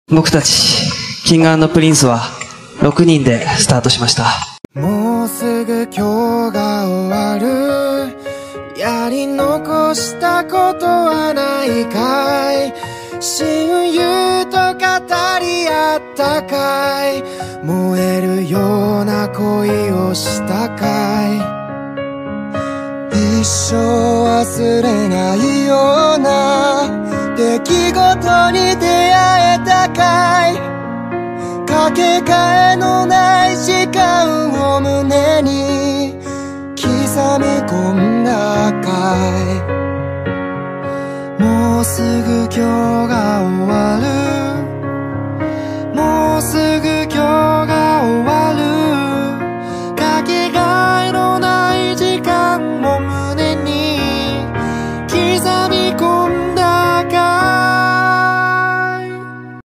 僕たち、King&Prince は6人でスタートしました。 もうすぐ今日が終わる。やり残したことはないかい。親友と語り合ったかい。燃えるような恋をしたかい。一生忘れないような出来事に出会えたかい。かけがえのない時間を胸に刻み込んだかい。もうすぐ今日が終わ